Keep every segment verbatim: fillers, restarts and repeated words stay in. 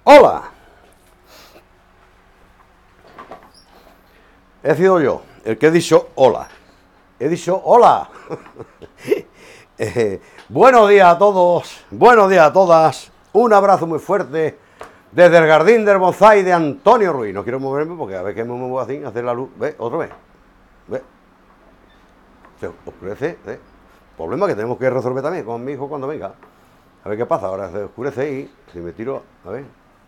Hola. He sido yo el que he dicho hola. He dicho hola. eh, buenos días a todos, buenos días a todas. Un abrazo muy fuerte desde el jardín del bonsái de Antonio Ruiz. No quiero moverme porque a ver que me muevo así, hacer la luz. ¿Ve? Otra vez. ¿Ve? Se oscurece. ¿Ve? Problema que tenemos que resolver también con mi hijo cuando venga. A ver qué pasa. Ahora se oscurece y si me tiro, a ver.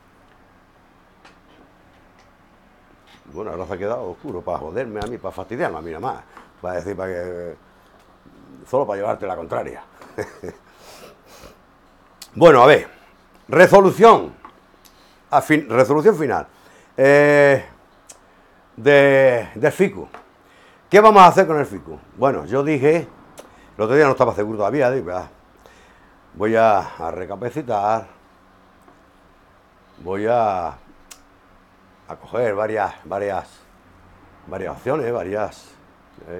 Bueno, ahora se ha quedado oscuro para joderme a mí, para fastidiarme a mí nada más. Para decir, para que... Solo para llevarte la contraria. Bueno, a ver. Resolución. A fin, resolución final. Eh, de, del FICU. ¿Qué vamos a hacer con el FICU? Bueno, yo dije... El otro día no estaba seguro todavía. Digo, ah, voy a, a recapacitar. Voy a... a coger varias, varias, varias opciones, varias, eh,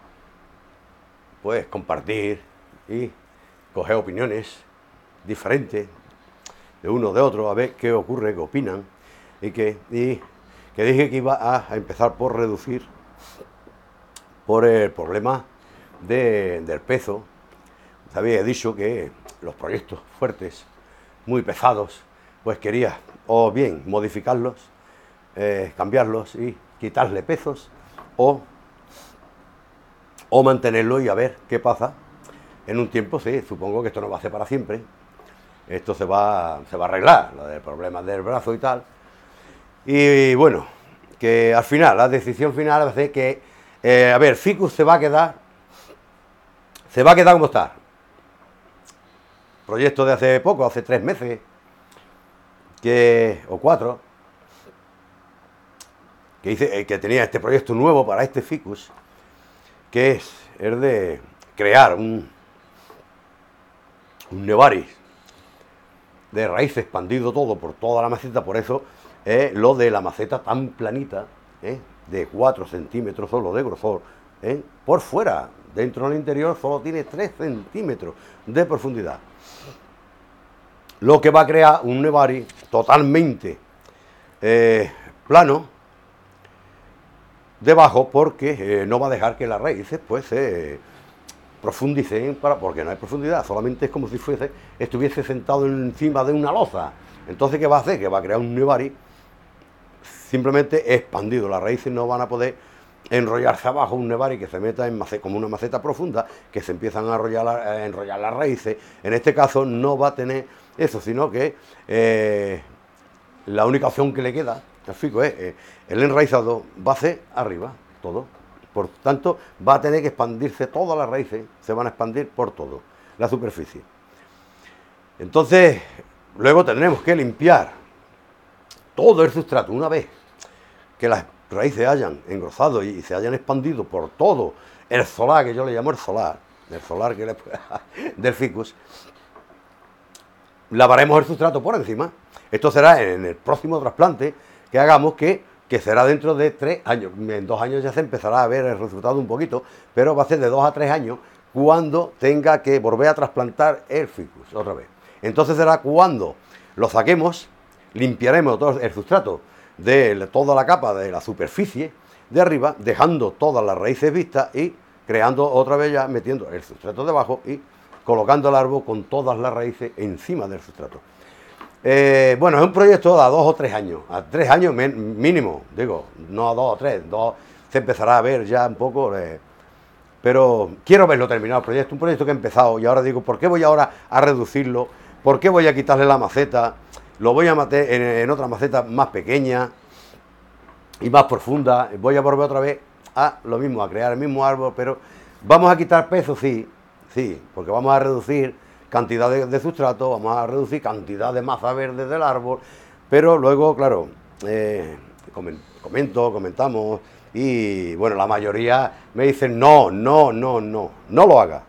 pues compartir y coger opiniones diferentes de uno de otro, a ver qué ocurre, qué opinan, y que, y que dije que iba a, a empezar por reducir por el problema de, del peso. Sabía, he dicho que los proyectos fuertes, muy pesados, pues quería o bien modificarlos, Eh, cambiarlos y quitarle pesos o, o mantenerlo y a ver qué pasa en un tiempo. Sí, supongo que esto no va a ser para siempre, esto se va, se va a arreglar, lo del problema del brazo y tal, y bueno, que al final, la decisión final va a ser que, eh, a ver, FICU se va a quedar, se va a quedar como está, proyecto de hace poco, hace tres meses, que, o cuatro, que, hice, que tenía este proyecto nuevo para este ficus, que es el de crear un, un nevaris de raíz expandido todo por toda la maceta. Por eso eh, lo de la maceta tan planita, eh, de cuatro centímetros solo de grosor, eh, por fuera, dentro del interior solo tiene tres centímetros de profundidad, lo que va a crear un nevaris totalmente eh, plano debajo, porque eh, no va a dejar que las raíces pues se eh, profundicen, para, porque no hay profundidad, solamente es como si fuese, estuviese sentado encima de una loza. Entonces, ¿qué va a hacer? Que va a crear un nevaris simplemente expandido. Las raíces no van a poder enrollarse abajo, un nevaris que se meta en maceta, como una maceta profunda, que se empiezan a enrollar, a enrollar las raíces. En este caso no va a tener eso, sino que eh, la única opción que le queda, el fico, es eh, el enraizado va a ser arriba, todo. Por tanto, va a tener que expandirse todas las raíces, se van a expandir por todo, la superficie. Entonces, luego tendremos que limpiar todo el sustrato. Una vez que las raíces hayan engrosado y se hayan expandido por todo el solar, que yo le llamo el solar, el solar que le, del ficus, lavaremos el sustrato por encima. Esto será en el próximo trasplante que hagamos, que, que será dentro de tres años. En dos años ya se empezará a ver el resultado un poquito, pero va a ser de dos a tres años cuando tenga que volver a trasplantar el ficus otra vez. Entonces será cuando lo saquemos, limpiaremos todo el sustrato de toda la capa de la superficie de arriba, dejando todas las raíces vistas y creando otra vez ya, metiendo el sustrato debajo y colocando el árbol con todas las raíces encima del sustrato. Eh, bueno, es un proyecto a dos o tres años, a tres años mínimo, digo, no a dos o tres, dos se empezará a ver ya un poco, eh, pero quiero verlo terminado el proyecto, un proyecto que he empezado y ahora digo, ¿por qué voy ahora a reducirlo? ¿Por qué voy a quitarle la maceta? Lo voy a meter en, en otra maceta más pequeña y más profunda, voy a volver otra vez a lo mismo, a crear el mismo árbol, pero vamos a quitar peso, sí, sí, porque vamos a reducir cantidad de, de sustrato, vamos a reducir cantidad de masa verde del árbol, pero luego, claro, eh, comento, comentamos, y bueno, la mayoría me dicen, no, no, no, no, no lo haga.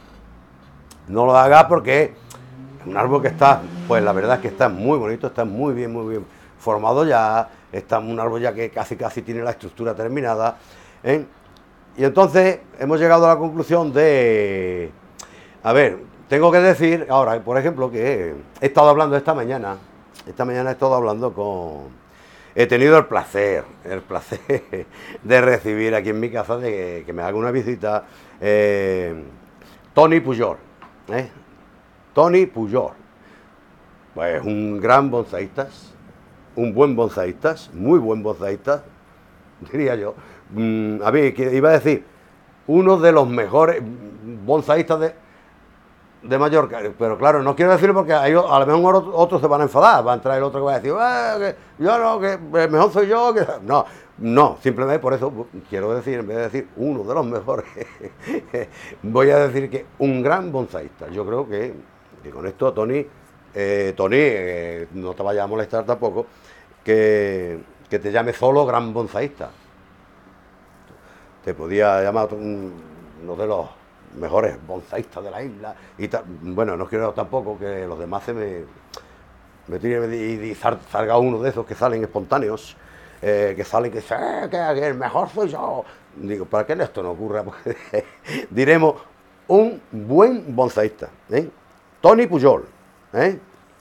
No lo haga porque es un árbol que está, pues la verdad es que está muy bonito, está muy bien, muy bien formado ya, está un árbol ya que casi casi tiene la estructura terminada, ¿eh? Y entonces hemos llegado a la conclusión de, a ver, tengo que decir ahora, por ejemplo, que he estado hablando esta mañana esta mañana he estado hablando con... He tenido el placer, el placer de recibir aquí en mi casa, de que me haga una visita eh, Toni Pujol. ¿eh? Toni Pujol. Pues un gran bonsaísta, un buen bonsaísta, muy buen bonsaísta, diría yo. Mm, a ver, que iba a decir, uno de los mejores bonsaístas de, de Mallorca, pero claro, no quiero decirlo porque hay, a lo mejor otros se van a enfadar, va a entrar el otro que va a decir, ah, que yo no, que el mejor soy yo, que no, no, simplemente por eso quiero decir, en vez de decir uno de los mejores, voy a decir que un gran bonsaísta. Yo creo que, que con esto, Toni, eh, Toni, eh, no te vayas a molestar tampoco, que, que te llame solo gran bonsaísta. Te podía llamar uno de los mejores bonsaístas de la isla y tal. Bueno, no quiero tampoco que los demás se me, me tiren y, y salga uno de esos que salen espontáneos, eh, que salen que dicen, eh, que, que el mejor soy yo. Digo, ¿para qué esto no ocurra? Pues, diremos un buen bonsaísta, ¿eh? Toni Pujol, ¿eh?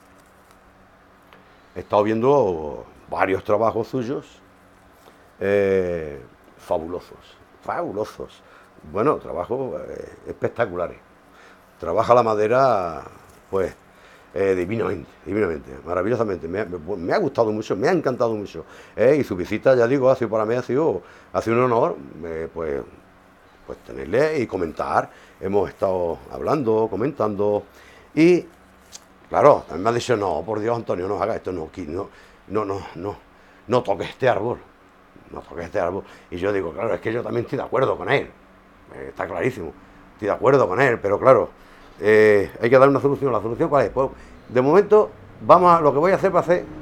He estado viendo varios trabajos suyos, eh, fabulosos, fabulosos. Bueno, trabajos eh, espectaculares. Trabaja la madera, pues, eh, divinamente, divinamente, maravillosamente. Me, me, me ha gustado mucho, me ha encantado mucho. Eh, y su visita, ya digo, ha sido para mí, ha sido, ha sido un honor, eh, pues, pues, tenerle y comentar. Hemos estado hablando, comentando. Y, claro, también me ha dicho, no, por Dios, Antonio, no haga esto, no, no, no, no, no, no toques este árbol. No toques este árbol. Y yo digo, claro, es que yo también estoy de acuerdo con él. Eh, está clarísimo. Estoy de acuerdo con él, pero claro, eh, hay que dar una solución. ¿La solución cuál es? Pues, de momento, vamos a, lo que voy a hacer va a ser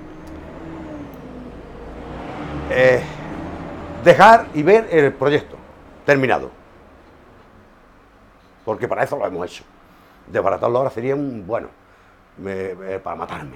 eh, dejar y ver el proyecto terminado. Porque para eso lo hemos hecho. Desbaratarlo ahora sería un, bueno, me, me, para matarme.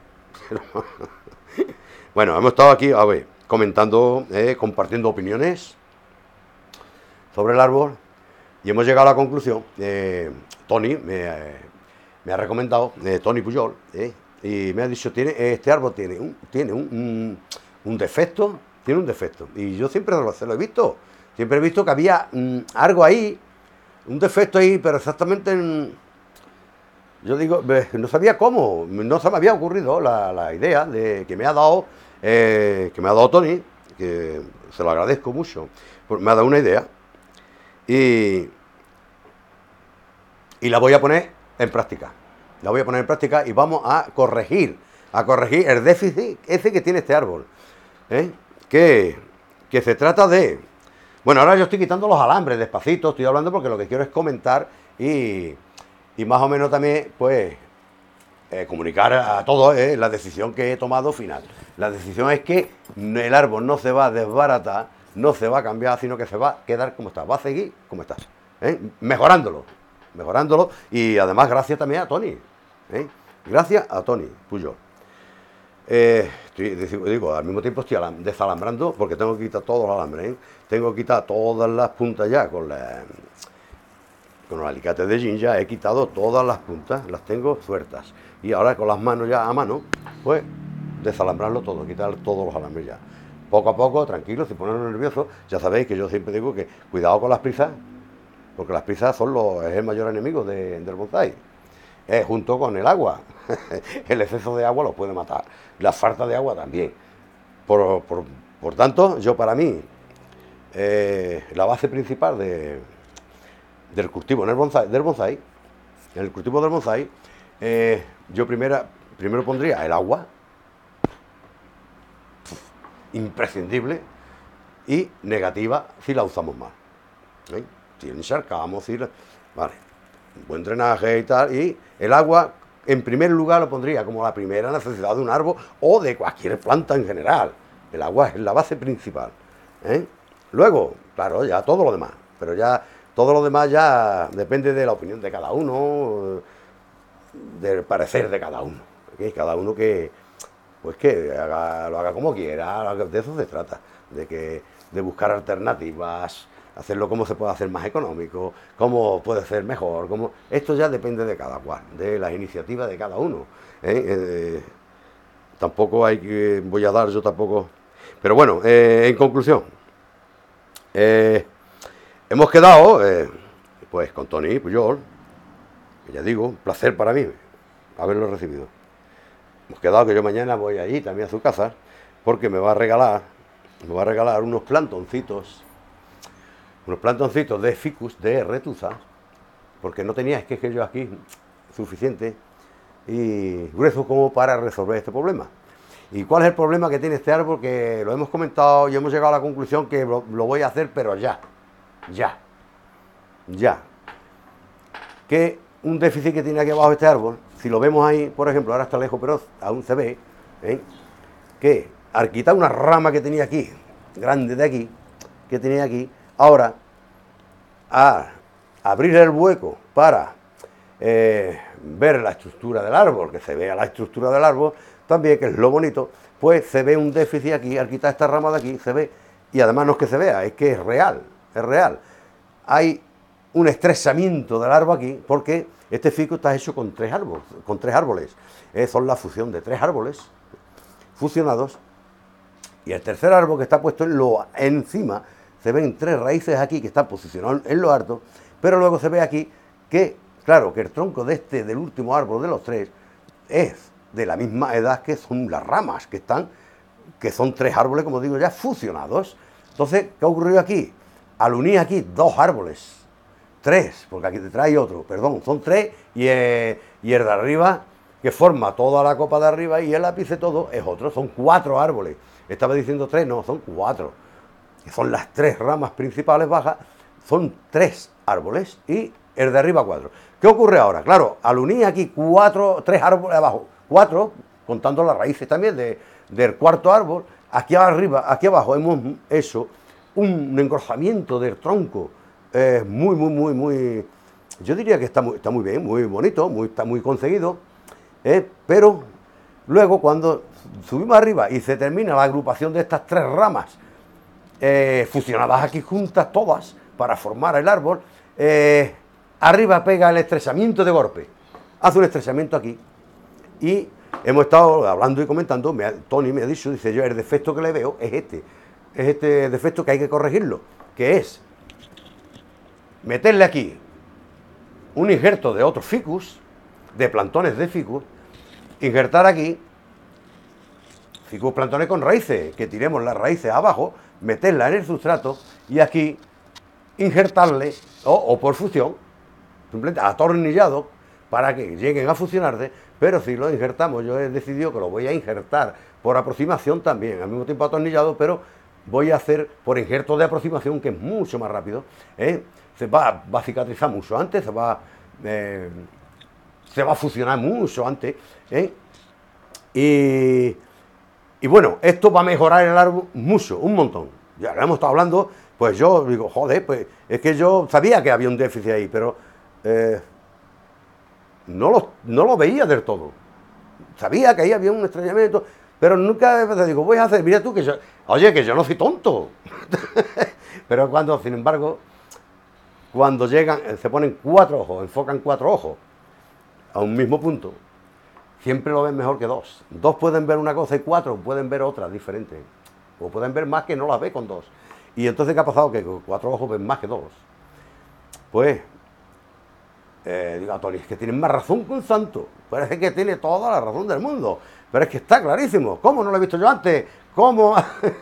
Bueno, hemos estado aquí, a ver, comentando, eh, compartiendo opiniones sobre el árbol y hemos llegado a la conclusión. Eh, Toni me, eh, me ha recomendado, eh, Toni Pujol, eh, y me ha dicho, tiene, este árbol tiene un, tiene un, un, un defecto, tiene un defecto. Y yo siempre lo, se lo he visto, siempre he visto que había mm, algo ahí, un defecto ahí, pero exactamente en, yo digo, no sabía cómo, no se me había ocurrido la, la idea de que me ha dado, eh, que me ha dado Toni, que se lo agradezco mucho, me ha dado una idea y, y la voy a poner en práctica. La voy a poner en práctica y vamos a corregir, a corregir el déficit ese que tiene este árbol, ¿eh? que, que se trata de... Bueno, ahora yo estoy quitando los alambres despacito, estoy hablando porque lo que quiero es comentar y... Y más o menos también, pues, eh, comunicar a todos eh, la decisión que he tomado final. La decisión es que el árbol no se va a desbaratar, no se va a cambiar, sino que se va a quedar como está, va a seguir como está, ¿eh? mejorándolo, mejorándolo. Y además gracias también a Toni, ¿eh? gracias a Toni Pujol. Eh, estoy, digo, al mismo tiempo estoy desalambrando porque tengo que quitar todos los alambres, ¿eh? tengo que quitar todas las puntas ya con la... Con los alicates de jean ya he quitado todas las puntas, las tengo sueltas. Y ahora con las manos ya a mano, pues desalambrarlo todo, quitar todos los alambres ya. Poco a poco, tranquilo, si ponerlo nervioso, ya sabéis que yo siempre digo que cuidado con las prisas, porque las prisas son los, es el mayor enemigo de, del bonsái. Eh, junto con el agua. El exceso de agua los puede matar. La falta de agua también. Por, por, por tanto, yo para mí, eh, la base principal de... del cultivo en el bonsái, del bonsái, en el cultivo del bonsái, eh, yo primera, primero pondría el agua, imprescindible, y negativa si la usamos mal. ¿eh? Si encharcamos, si la, vale, un buen drenaje y tal, y el agua, en primer lugar, lo pondría como la primera necesidad de un árbol o de cualquier planta en general. El agua es la base principal. ¿eh? Luego, claro, ya todo lo demás, pero ya... Todo lo demás ya depende de la opinión de cada uno, del parecer de cada uno. ¿Okay? Cada uno que, pues que haga, lo haga como quiera, de eso se trata, de, que, de buscar alternativas, hacerlo como se puede hacer más económico, cómo puede ser mejor. Cómo... Esto ya depende de cada cual, de las iniciativas de cada uno. ¿eh? Eh, tampoco hay que, voy a dar yo tampoco. Pero bueno, eh, en conclusión, eh, hemos quedado, eh, pues con Tony Pujol, que ya digo, un placer para mí haberlo recibido. Hemos quedado que yo mañana voy allí también a su casa, porque me va a regalar, me va a regalar unos plantoncitos, unos plantoncitos de ficus de retuza, porque no tenía, es que, es que yo aquí suficiente y grueso como para resolver este problema. ¿Y cuál es el problema que tiene este árbol? Que lo hemos comentado y hemos llegado a la conclusión que lo, lo voy a hacer, pero ya, ya, ya. Que un déficit que tiene aquí abajo este árbol, si lo vemos ahí, por ejemplo, ahora está lejos, pero aún se ve, ¿eh? Que al quitar una rama que tenía aquí, grande de aquí, que tenía aquí, ahora, a abrir el hueco para eh, ver la estructura del árbol, que se vea la estructura del árbol, también, que es lo bonito, pues se ve un déficit aquí, al quitar esta rama de aquí, se ve, y además no es que se vea, es que es real, es real. Hay un estrechamiento del árbol aquí, porque este ficus está hecho con tres árboles, con tres árboles, eh, son la fusión de tres árboles fusionados, y el tercer árbol que está puesto en lo, encima, se ven tres raíces aquí que están posicionadas en lo alto, pero luego se ve aquí que, claro, que el tronco de este, del último árbol de los tres, es de la misma edad que son las ramas, que están, que son tres árboles, como digo ya, fusionados. Entonces, ¿qué ha ocurrido aquí? Al unir aquí dos árboles, tres, porque aquí detrás hay otro, perdón, son tres, y, eh, y el de arriba, que forma toda la copa de arriba, y el ápice todo, es otro, son cuatro árboles. Estaba diciendo tres, no, son cuatro, que son las tres ramas principales bajas, son tres árboles, y el de arriba cuatro. ¿Qué ocurre ahora? Claro, al unir aquí cuatro, tres árboles abajo, cuatro, contando las raíces también de, del cuarto árbol, aquí arriba, aquí abajo hemos hecho un engrosamiento del tronco eh, muy, muy, muy, muy, yo diría que está muy, está muy bien, muy bonito, muy, está muy conseguido, eh, pero luego cuando subimos arriba y se termina la agrupación de estas tres ramas eh, fusionadas aquí juntas todas para formar el árbol, eh, arriba pega el estrechamiento de golpe, hace un estrechamiento aquí. Y hemos estado hablando y comentando, me ha, Tony me ha dicho, dice yo, el defecto que le veo es este, es este defecto que hay que corregirlo, que es meterle aquí un injerto de otros ficus, de plantones de ficus, injertar aquí ficus plantones con raíces, que tiremos las raíces abajo, meterla en el sustrato y aquí injertarle, o, o por fusión, simplemente atornillado, para que lleguen a fusionarse, pero si lo injertamos, yo he decidido que lo voy a injertar por aproximación también, al mismo tiempo atornillado, pero voy a hacer por injerto de aproximación, que es mucho más rápido, ¿eh? se va, va a cicatrizar mucho antes, se va, eh, se va a fusionar mucho antes, ¿eh? y, y bueno, esto va a mejorar el árbol mucho, un montón. Ya lo hemos estado hablando, pues yo digo, joder, pues es que yo sabía que había un déficit ahí, pero eh, no, lo, no lo veía del todo. Sabía que ahí había un extrañamiento, pero nunca digo, voy a hacer, mira tú que yo, oye, que yo no soy tonto. Pero cuando, sin embargo, cuando llegan, se ponen cuatro ojos, enfocan cuatro ojos a un mismo punto, siempre lo ven mejor que dos. Dos pueden ver una cosa y cuatro pueden ver otra diferente. O pueden ver más que no las ve con dos. Y entonces, ¿qué ha pasado? Que con cuatro ojos ven más que dos. Pues, eh, digo a Tony, es que tienen más razón que un santo. Parece que tiene toda la razón del mundo. Pero es que está clarísimo. ¿Cómo no lo he visto yo antes? ¿Cómo,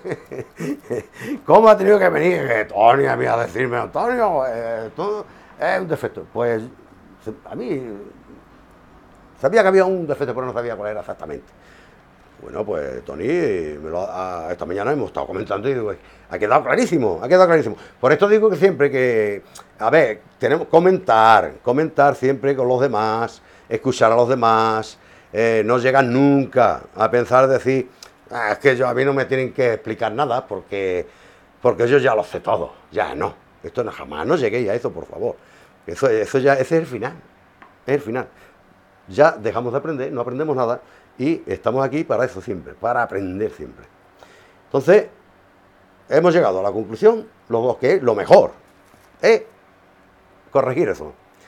¿Cómo ha tenido que venir que Tony a mí a decirme, Antonio, eh, todo es un defecto? Pues, a mí, sabía que había un defecto, pero no sabía cuál era exactamente. Bueno, pues Tony, me lo, a, esta mañana hemos estado comentando y digo, ha quedado clarísimo, ha quedado clarísimo. Por esto digo que siempre que, a ver, tenemos que comentar, comentar siempre con los demás, escuchar a los demás, eh, no llegar nunca a pensar, decir, ah, es que yo, a mí no me tienen que explicar nada porque, porque yo ya lo sé todo, ya no. Esto no, jamás no lleguéis a eso, por favor. Eso, eso ya, ese es el final, es el final. Ya dejamos de aprender, no aprendemos nada. Y estamos aquí para eso siempre, para aprender siempre. Entonces, hemos llegado a la conclusión, los dos, que es lo mejor es corregir eso.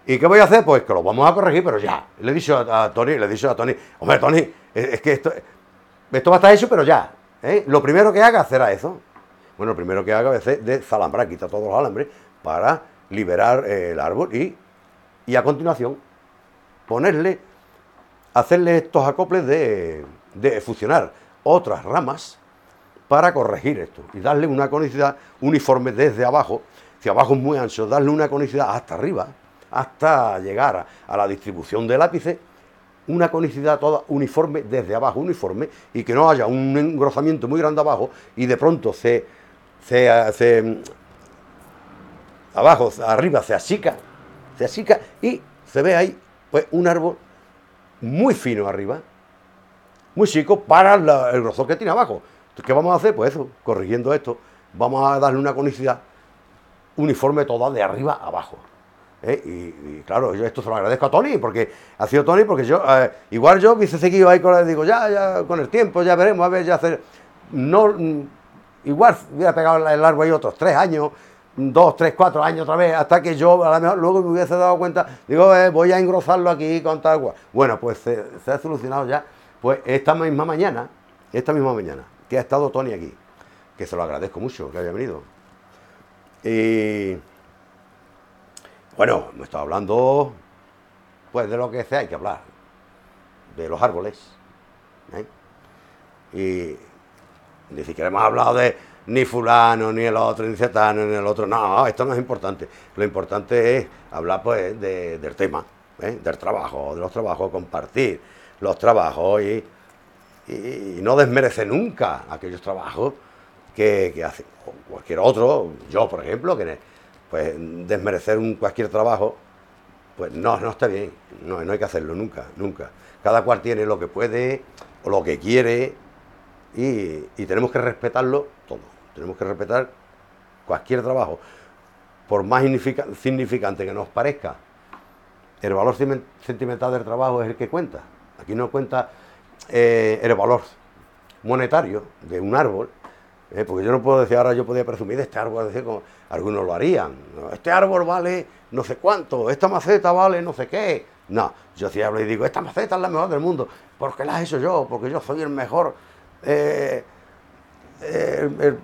¿Y qué voy a hacer? Pues que lo vamos a corregir, pero ya. Le he dicho a, a Tony, le he dicho a Tony, hombre, Tony, es, es que esto, esto va a estar hecho, pero ya. ¿eh? Lo primero que haga será eso. Bueno, lo primero que haga es de zalambrar, quitar todos los alambres para liberar eh, el árbol y, y a continuación ponerle, hacerle estos acoples de, de fusionar otras ramas para corregir esto y darle una conicidad uniforme desde abajo. Si abajo es muy ancho, darle una conicidad hasta arriba, hasta llegar a, a la distribución del ápice, una conicidad toda uniforme desde abajo, uniforme, y que no haya un engrosamiento muy grande abajo y de pronto se, se, se abajo, arriba se achica, se achica y se ve ahí pues un árbol muy fino arriba, muy chico para la, el grosor que tiene abajo. ¿Qué vamos a hacer? Pues eso, corrigiendo esto, vamos a darle una conicidad uniforme toda de arriba a abajo. ¿eh? Y, y claro, yo esto se lo agradezco a Tony, porque ha sido Tony, porque yo, eh, igual yo hubiese seguido ahí con el, digo, ya, ya, con el tiempo, ya veremos, a ver, ya hacer, no, igual hubiera pegado el árbol ahí otros tres años, dos, tres, cuatro años otra vez, hasta que yo a lo mejor luego me hubiese dado cuenta, digo, eh, voy a engrosarlo aquí con tal cual. Bueno, pues se, se ha solucionado ya, pues esta misma mañana, esta misma mañana, que ha estado Tony aquí, que se lo agradezco mucho que haya venido. Y bueno, hemos estado hablando pues de lo que sea, hay que hablar, de los árboles. ¿eh? Y ni siquiera hemos hablado de ni fulano, ni el otro, ni cetano, ni el otro. No, esto no es importante. Lo importante es hablar pues de, del tema, ¿eh? del trabajo, de los trabajos, compartir los trabajos y, y, y no desmerecer nunca aquellos trabajos que, que hace cualquier otro. Yo, por ejemplo, que pues desmerecer un cualquier trabajo, pues no, no está bien. No, no hay que hacerlo nunca, nunca. Cada cual tiene lo que puede o lo que quiere y, y tenemos que respetarlo todo. Tenemos que respetar cualquier trabajo. Por más significante que nos parezca, el valor sentimental del trabajo es el que cuenta. Aquí no cuenta eh, el valor monetario de un árbol, eh, porque yo no puedo decir, ahora yo podía presumir de este árbol, decir, como algunos lo harían. ¿no? Este árbol vale no sé cuánto, esta maceta vale no sé qué. No, yo sí hablo y digo, esta maceta es la mejor del mundo, porque la he hecho yo, porque yo soy el mejor, eh, el, el,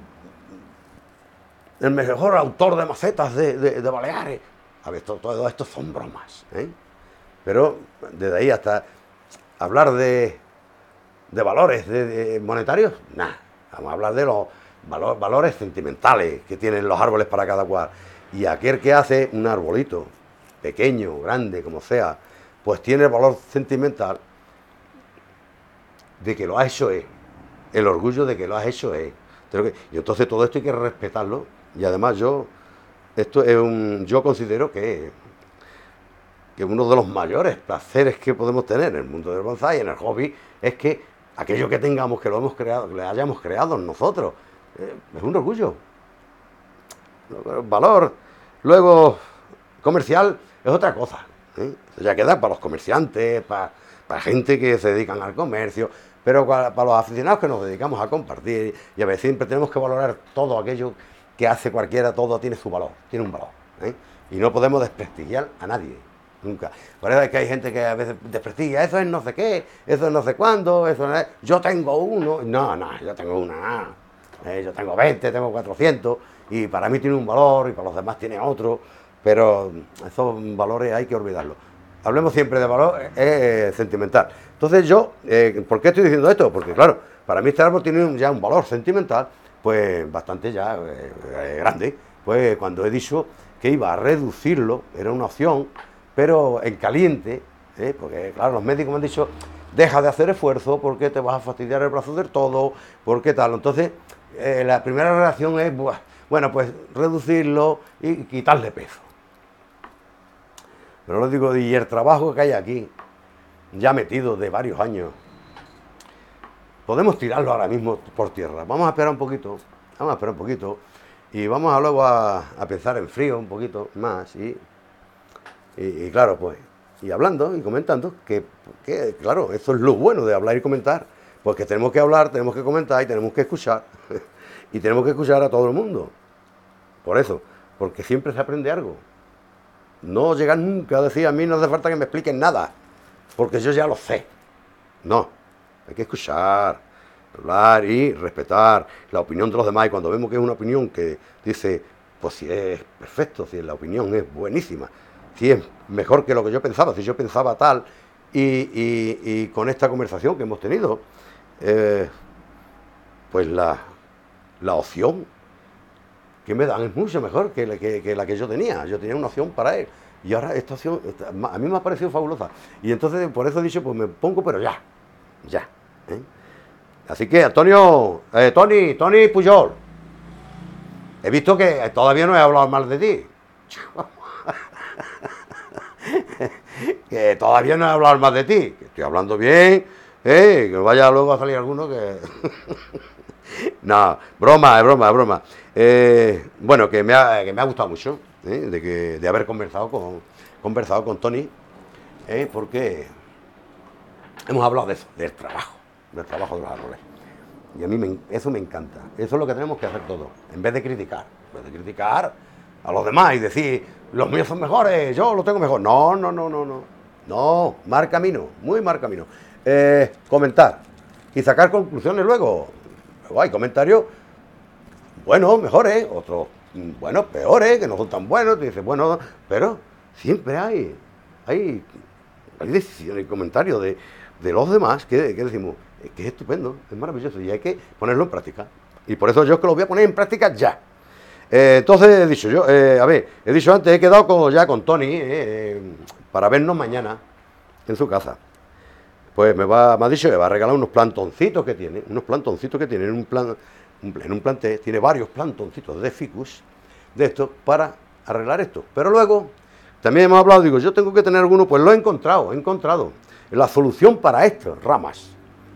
el mejor autor de macetas de, de, de Baleares. A ver, todo, todo esto son bromas, ¿eh? Pero desde ahí hasta hablar de, de valores de, de monetarios, nada. Vamos a hablar de los valor, valores sentimentales que tienen los árboles para cada cual. Y aquel que hace un arbolito, pequeño, grande, como sea, pues tiene el valor sentimental de que lo ha hecho él. El orgullo de que lo has hecho él. Y entonces todo esto hay que respetarlo. Y además yo, esto es un, yo considero que, que uno de los mayores placeres que podemos tener en el mundo del bonsái, en el hobby, es que aquello que tengamos, que lo hemos creado, que lo hayamos creado nosotros, eh, es un orgullo. Valor, luego comercial, es otra cosa. ¿eh? Ya queda para los comerciantes, para, para gente que se dedican al comercio, pero para, para los aficionados que nos dedicamos a compartir, y a ver, siempre tenemos que valorar todo aquello que hace cualquiera, todo tiene su valor, tiene un valor. ¿eh? Y no podemos desprestigiar a nadie, nunca. Por eso es que hay gente que a veces desprestigia, eso es no sé qué, eso es no sé cuándo, eso es, yo tengo uno, no, no, yo tengo una, eh, yo tengo veinte, tengo cuatrocientos, y para mí tiene un valor, y para los demás tiene otro, pero esos valores hay que olvidarlos. Hablemos siempre de valor eh, sentimental. Entonces yo, eh, ¿por qué estoy diciendo esto? Porque claro, para mí este árbol tiene ya un valor sentimental, pues bastante ya eh, eh, grande. Pues cuando he dicho que iba a reducirlo, era una opción, pero en caliente, ¿eh? porque claro, los médicos me han dicho, deja de hacer esfuerzo porque te vas a fastidiar el brazo del todo, porque tal. Entonces, eh, la primera reacción es, buah, bueno, pues reducirlo y quitarle peso. Pero lo digo, y el trabajo que hay aquí, ya metido de varios años, podemos tirarlo ahora mismo por tierra. Vamos a esperar un poquito, vamos a esperar un poquito, y vamos a luego a, a pensar en frío un poquito más, y, y, y claro, pues, y hablando y comentando, que, que claro, eso es lo bueno de hablar y comentar, porque tenemos que hablar, tenemos que comentar y tenemos que escuchar, y tenemos que escuchar a todo el mundo. Por eso, porque siempre se aprende algo. No llegar nunca a decir, a mí no hace falta que me expliquen nada, porque yo ya lo sé. No, hay que escuchar, hablar y respetar la opinión de los demás. Y cuando vemos que es una opinión que dice, pues si es perfecto, si la opinión es buenísima, si es mejor que lo que yo pensaba, si yo pensaba tal, y, y, y con esta conversación que hemos tenido, eh, pues la, la opción que me dan es mucho mejor que la que, que la que yo tenía. Yo tenía una opción para él. Y ahora esta opción, esta, a mí me ha parecido fabulosa. Y entonces por eso he dicho, pues me pongo, pero ya. Ya. ¿eh? Así que, Antonio, eh, Tony, Tony Pujol, he visto que todavía no he hablado mal de ti. Que todavía no he hablado mal de ti. Que estoy hablando bien, ¿eh? Que vaya luego a salir alguno que... No, broma, es broma, es broma. Eh, bueno, que me, ha, que me ha gustado mucho ¿eh? de, que, de haber conversado con, conversado con Tony, ¿eh? porque hemos hablado de eso, del trabajo, del trabajo de los árboles. Y a mí me, eso me encanta. Eso es lo que tenemos que hacer todos, en vez de criticar. En vez de criticar a los demás y decir, los míos son mejores, yo los tengo mejor. No, no, no, no, no. No, mar camino, muy mar camino. Eh, comentar y sacar conclusiones luego. Luego hay comentarios buenos, mejores, otros buenos, peores, que no son tan buenos. Tú dices, bueno, pero siempre hay, hay, hay decisiones y comentarios de, de los demás que, que decimos, que es estupendo, es maravilloso y hay que ponerlo en práctica. Y por eso yo es que lo voy a poner en práctica ya. Eh, entonces he dicho yo, eh, a ver, he dicho antes, he quedado con, ya con Tony eh, para vernos mañana en su casa. Pues me, va, me ha dicho que va a regalar unos plantoncitos que tiene, unos plantoncitos que tiene en un, plan, en un planté, tiene varios plantoncitos de ficus, de estos, para arreglar esto. Pero luego, también hemos hablado, digo, yo tengo que tener alguno, pues lo he encontrado, he encontrado la solución para estas ramas.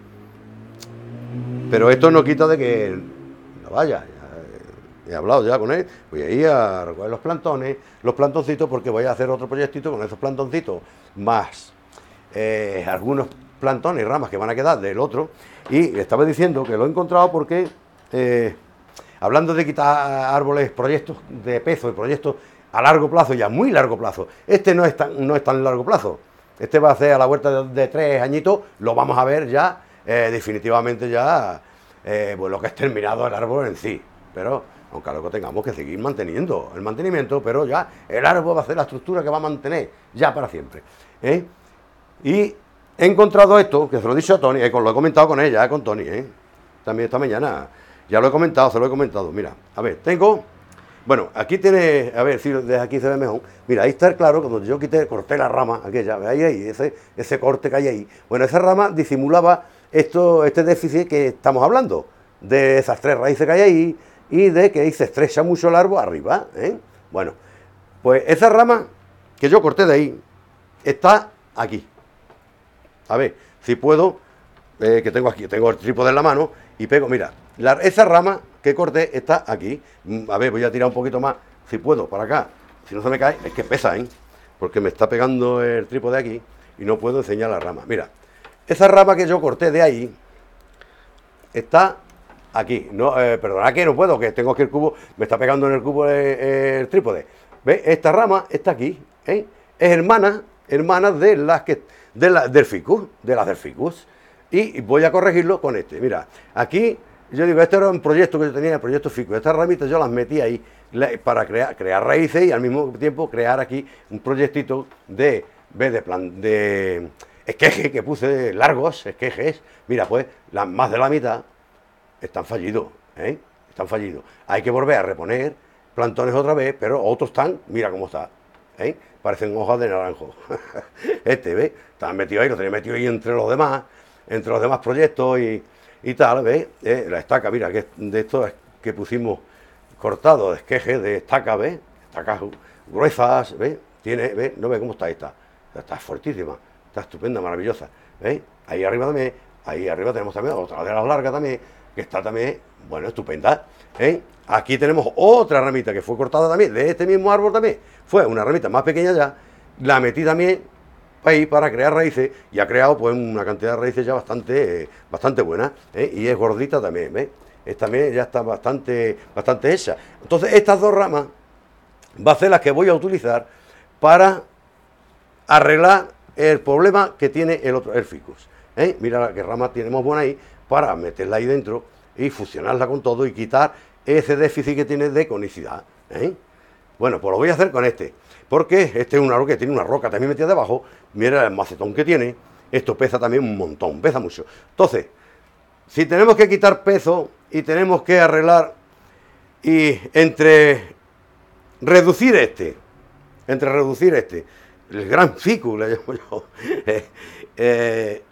Pero esto no quita de que, no vaya, he hablado ya con él, voy a ir a recoger los plantones, los plantoncitos, porque voy a hacer otro proyectito con esos plantoncitos, más eh, algunos plantones y ramas que van a quedar del otro, y estaba diciendo que lo he encontrado porque, eh, hablando de quitar árboles, proyectos de peso y proyectos a largo plazo y a muy largo plazo, este no es tan, no es tan largo plazo, este va a ser a la vuelta de, de tres añitos, lo vamos a ver ya, eh, definitivamente ya, eh, pues lo que es terminado el árbol en sí, pero aunque luego tengamos que seguir manteniendo el mantenimiento, pero ya el árbol va a ser la estructura que va a mantener ya para siempre, ¿eh? Y he encontrado esto, que se lo he dicho a Tony, eh, lo he comentado con ella, eh, con Tony, eh, también esta mañana, ya lo he comentado, se lo he comentado, mira, a ver, tengo, bueno, aquí tiene, a ver, si desde aquí se ve mejor, mira, ahí está claro, cuando yo quité, corté la rama, aquella, ahí, ahí, ese, ese corte que hay ahí, bueno, esa rama disimulaba esto, este déficit que estamos hablando, de esas tres raíces que hay ahí, y de que ahí se estrecha mucho el árbol arriba, ¿eh? Bueno, pues esa rama que yo corté de ahí, está aquí. A ver, si puedo, eh, que tengo aquí, tengo el trípode en la mano y pego, mira, la, esa rama que corté está aquí. A ver, voy a tirar un poquito más, si puedo, para acá. Si no se me cae, es que pesa, ¿eh? Porque me está pegando el trípode aquí y no puedo enseñar la rama. Mira, esa rama que yo corté de ahí está aquí. No, eh, perdona que no puedo, que tengo aquí el cubo, me está pegando en el cubo el, el trípode. ¿Ves? Esta rama está aquí, ¿eh? Es hermana, hermana de las que... De la, del ficus, de las del ficus, y voy a corregirlo con este. Mira, aquí yo digo, este era un proyecto que yo tenía, el proyecto ficus, estas ramitas yo las metí ahí la, para crear, crear raíces y al mismo tiempo crear aquí un proyectito de, de plan de esqueje que puse largos, esquejes. Mira, pues la, más de la mitad están fallidos, ¿eh? Están fallidos. Hay que volver a reponer plantones otra vez, pero otros están, mira cómo está, ¿eh? Parecen hojas de naranjo. Este, ¿ves? Está metido ahí, lo tenía metido ahí entre los demás, entre los demás proyectos y, y tal, ¿ves? Eh, la estaca, mira, que de esto es que pusimos cortado de esqueje, de estaca, ¿ves? Estacas gruesas, ¿ves? Tiene, ¿ves? No ve cómo está esta. Está fuertísima, está estupenda, maravillosa, ¿ves? Ahí arriba también, ahí arriba tenemos también otra de las largas también, que está también, bueno, estupenda, ¿eh? Aquí tenemos otra ramita que fue cortada también, de este mismo árbol también, fue una ramita más pequeña ya, la metí también ahí para crear raíces, y ha creado pues una cantidad de raíces ya bastante, eh, bastante buena, ¿eh? Y es gordita también, ¿ves? Esta también ya está bastante, bastante hecha. Entonces estas dos ramas va a ser las que voy a utilizar para arreglar el problema que tiene el otro, el ficus. ¿Eh? Mira qué rama tenemos buena ahí para meterla ahí dentro y fusionarla con todo y quitar ese déficit que tiene de conicidad. ¿Eh? Bueno, pues lo voy a hacer con este, porque este es un árbol que tiene una roca también metida debajo. Mira el macetón que tiene. Esto pesa también un montón, pesa mucho. Entonces, si tenemos que quitar peso y tenemos que arreglar, y entre reducir este, entre reducir este, el gran ficus, le llamo yo, eh, eh,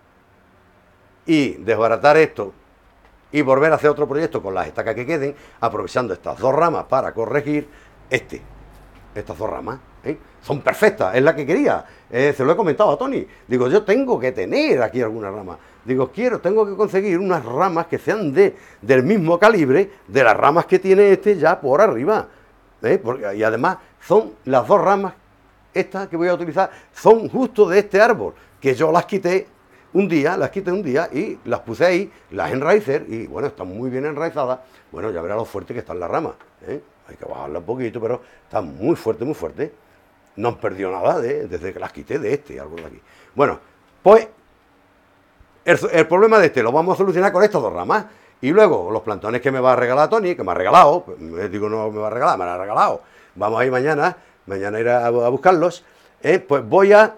y desbaratar esto y volver a hacer otro proyecto con las estacas que queden, aprovechando estas dos ramas para corregir este, estas dos ramas, ¿eh? Son perfectas, es la que quería, eh, se lo he comentado a Tony, digo, yo tengo que tener aquí alguna rama, digo, quiero, tengo que conseguir unas ramas que sean de, del mismo calibre de las ramas que tiene este ya por arriba, ¿eh? Porque, y además son las dos ramas, estas que voy a utilizar, son justo de este árbol, que yo las quité un día, las quité un día y las puse ahí, las enraicé, y bueno, están muy bien enraizadas, bueno, ya verá lo fuerte que están las ramas, ¿eh? Hay que bajarla un poquito, pero está muy fuerte, muy fuerte. No han perdido nada de, desde que las quité de este árbol de aquí. Bueno, pues el, el problema de este lo vamos a solucionar con estas dos ramas. Y luego los plantones que me va a regalar Tony, que me ha regalado, pues, digo no me va a regalar, me lo ha regalado. Vamos a ir mañana, mañana ir a, a buscarlos. Eh, pues voy a,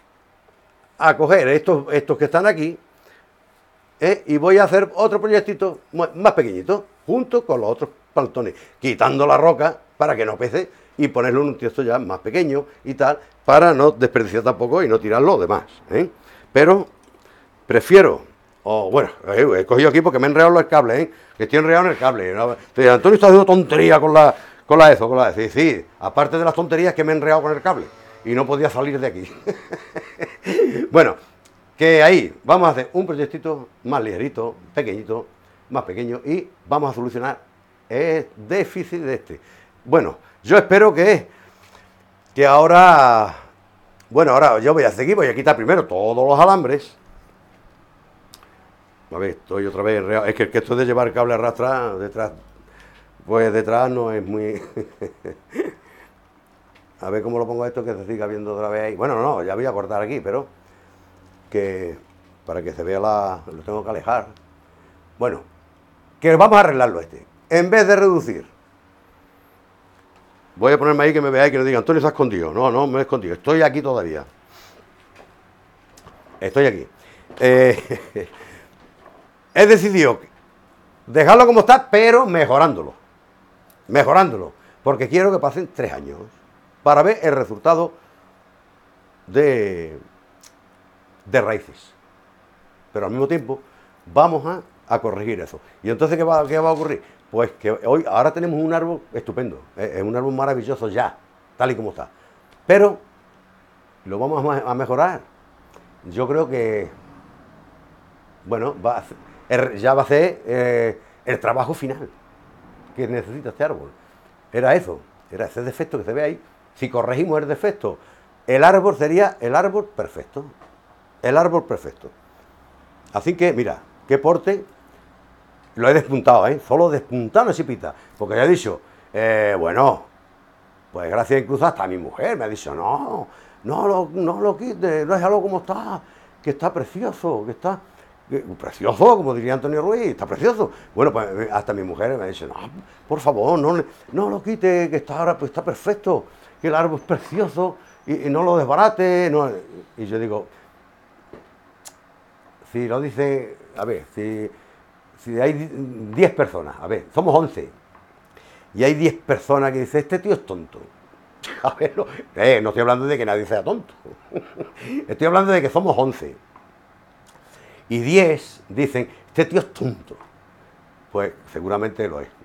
a coger estos, estos que están aquí eh, y voy a hacer otro proyectito más pequeñito, junto con los otros plantones, quitando la roca para que no pese y ponerlo en un tiesto ya más pequeño y tal, para no desperdiciar tampoco y no tirar lo demás, ¿eh? Pero prefiero, o oh, bueno, he cogido aquí porque me he enredado el cable, ¿eh? Que estoy enredado en el cable, ¿no? Entonces, Antonio está haciendo tontería con la, con la eso, con la sí, sí, aparte de las tonterías que me he enredado con el cable y no podía salir de aquí. Bueno, que ahí vamos a hacer un proyectito más ligerito, pequeñito, más pequeño, y vamos a solucionar el déficit de este. Bueno, yo espero que, que ahora, bueno, ahora yo voy a seguir, voy a quitar primero todos los alambres. A ver, estoy otra vez enredado. Es que, que esto de llevar el cable arrastrado detrás, pues detrás no es muy... A ver cómo lo pongo esto que se siga viendo otra vez ahí. Bueno, no, ya voy a cortar aquí, pero que para que se vea la... lo tengo que alejar. Bueno, que vamos a arreglarlo este. En vez de reducir, voy a ponerme ahí que me veáis, que no digan, Antonio se ha escondido. No, no me he escondido, estoy aquí todavía. Estoy aquí. Eh, he decidido dejarlo como está, pero mejorándolo. Mejorándolo. Porque quiero que pasen tres años para ver el resultado de, de raíces. Pero al mismo tiempo vamos a, a corregir eso. ¿Y entonces qué va, qué va a ocurrir? Pues que hoy, ahora tenemos un árbol estupendo, es un árbol maravilloso ya, tal y como está. Pero lo vamos a mejorar. Yo creo que, bueno, va a ser, ya va a ser eh, el trabajo final que necesita este árbol. Era eso, era ese defecto que se ve ahí. Si corregimos el defecto, el árbol sería el árbol perfecto. El árbol perfecto. Así que, mira, qué porte. Lo he despuntado, ¿eh? Solo despuntado una chipita. Porque ya he dicho, eh, bueno, pues gracias incluso hasta mi mujer me ha dicho, no, no lo, no lo quites, déjalo como está, que está precioso, que está... Que, precioso, como diría Antonio Ruiz, está precioso. Bueno, pues hasta mi mujer me ha dicho, no, por favor, no, no lo quite, que está ahora, pues está perfecto, que el árbol es precioso, y, y no lo desbarate. No. Y yo digo, si lo dice, a ver, si... Si hay diez personas, a ver, somos once, y hay diez personas que dicen, este tío es tonto. A ver, no, eh, no estoy hablando de que nadie sea tonto. Estoy hablando de que somos once. Y diez dicen, este tío es tonto. Pues seguramente lo es.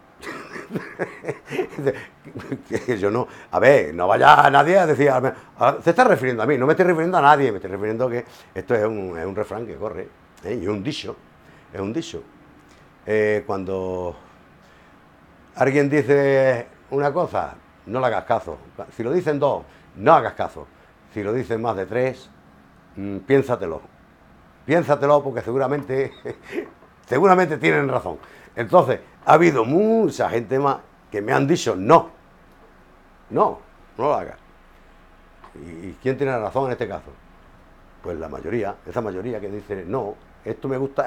Yo no, a ver, no vaya a nadie a decir, a, se está refiriendo a mí, no me estoy refiriendo a nadie, me estoy refiriendo a que esto es un, es un refrán que corre, ¿eh? Y es un dicho, es un dicho. Eh, cuando alguien dice una cosa, no le hagas caso. Si lo dicen dos, no hagas caso. Si lo dicen más de tres, mmm, piénsatelo. Piénsatelo porque seguramente, seguramente tienen razón. Entonces, ha habido mucha gente más que me han dicho no. No, no lo hagas. ¿Y, y quién tiene la razón en este caso? Pues la mayoría, esa mayoría que dice, no, esto me gusta